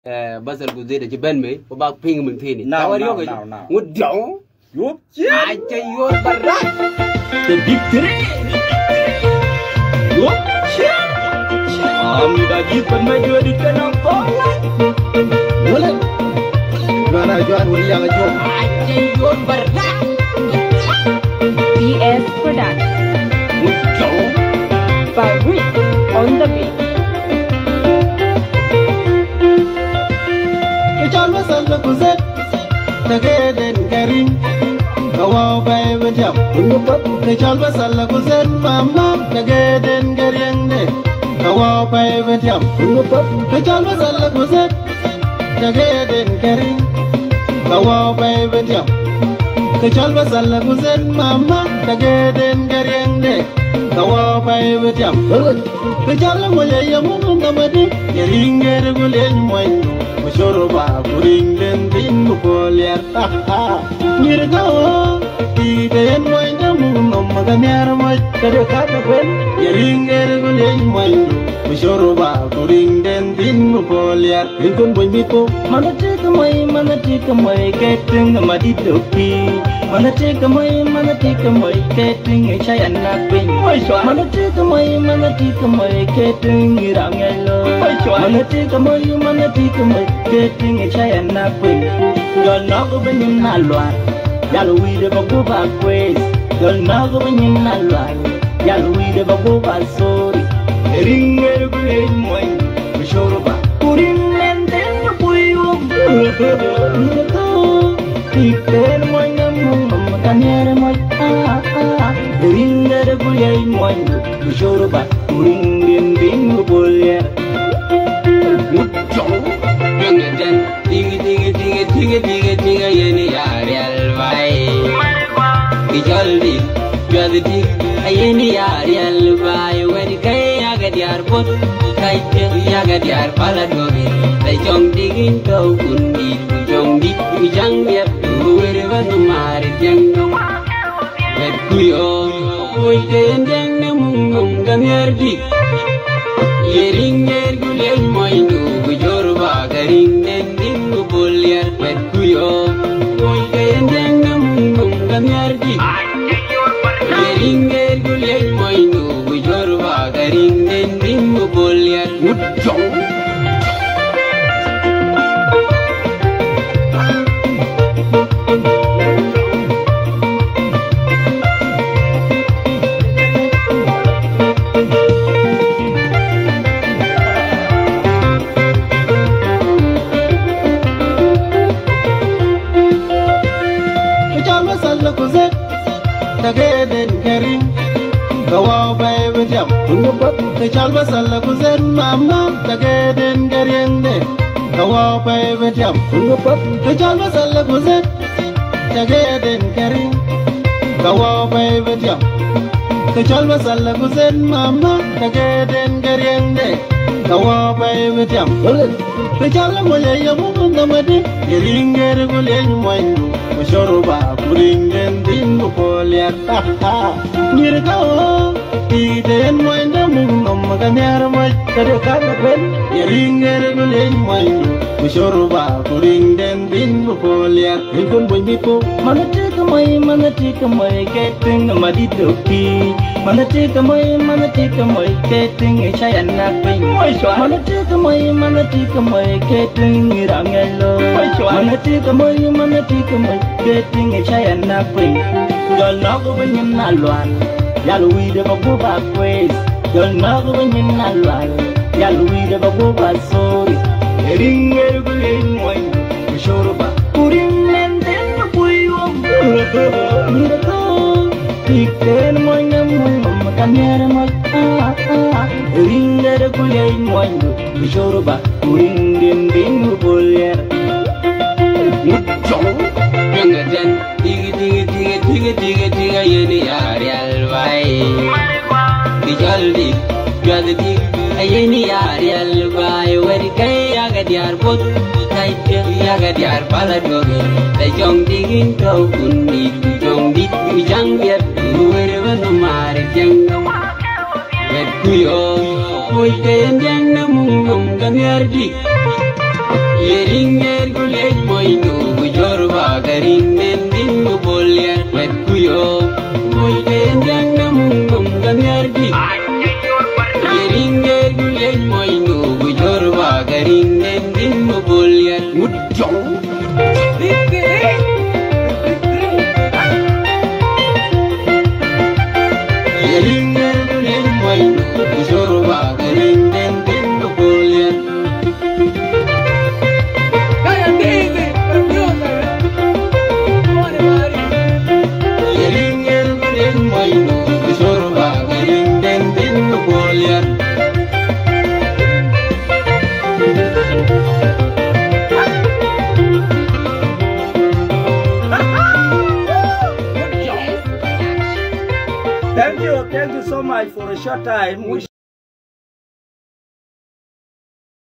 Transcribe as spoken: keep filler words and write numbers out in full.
basal ku zeda ci ben me ko ba ping mun tini now tawari now yo now now ngut jaw yup aja yo barra the victory yup am da jipan maju di tanam bola boleh mana jual wali yang jual aja yo barra P S Product ngut jaw Fabric on the beat. Kecal masal kuzet, tagaden karing, kawau bay bejam, undupat. Kecal masal kuzet, mama tagaden karing de, kawau bay bejam, undupat. Kecal masal kuzet, tagaden karing, kawau bay bejam. Kecal masal kuzet, mama tagaden karing de, kawau bay bejam. Kecal moya yamun namade, yeringer gulen moy. Shoroba kuring den bin bukolyar ha mirgawo iden moy namu nomaganyar moy kade kada ben yeringer gulen moy shoroba kuring den bin bukolyar inkon boy bito manate kamay manate kamay keting madi dopi manate kamay manate kamay keting chay anak bin manate kamay manate kamay keting irangelo manate kamay manate kamay keting chay anak bin don nago benin nalwan yalo wide bago ba kwes don nago benin nalwan yalo wide bago ba sorry ringer gulen moy shoroba kuring lenden puyo iken moy namu makanyer moy ah ah ringer gulen moy shoroba kuring lenden bolyer dan tinggi tinggi tinggi tinggi tinggi tinggi yeni yari alwai dijaldi jadi tinggi yeni yari alwai wedi kay aga diar bot kay aga diar pala dogi tay jong digin kau kundi jong di jang biar duwe banu mari jang wed kuyo oi den jang namung mung gamyar dik yeringer gulen moindu bujorba garing den dingu bolyar wed kuyo oi den jang namung mung gamyar dik yeringer gulen moindu bujorba garing den dingu bolyar mudjo tagaden karing kawau bay bejam undupat kecal basal kuzen mama tagaden karing de kawau bay bejam undupat kecal basal kuzen tagaden karing kawau bay bejam kecal basal kuzen mama tagaden karing de kawau bay bejam kecal moya yamun namade yeringer gulen moindu shoroba kuring den bin bukolyar ha mirgawo iden moy namu nomaganyar moy kade kada ben yeringer gulen moindu shoroba kuring den bin bukolyar inkon boy bito manate kamay manate kamay keting madi dopi manate kamay manate kamay keting chay anak bin manate kamay manate kamay keting irangelo manate kamay manate kamay keting chay anak bin don nago benin nalwan yalo wide bago ba kwes don nago benin nalwan yalo wide bago ba sorry ringer gulen moy shoroba kuring lenden puyo mirako iken moy namu makanyer moy ah ah ringer gulen moy shoroba kuring lenden bolyer mudjo dan tinggi tinggi tinggi tinggi tinggi tinggi yeni yari alwai dijaldi jadi tinggi yeni yari alwai wedi kay aga diar bot kay aga diar pala dogi tay jong digin kau kundi jong di jang biar duwe banu mari jang wed kuyo oi den jang namung mung gamyar dik Yeringer gulej moino bujorba garin den din bolya wet kuyo moy den yang namungum gamyardi Yeringer gulej moino bujorba garin den din bolya mudjong Yeringer gulej moino bujorba garin den din bolya Thank you, thank you so much for a short time. We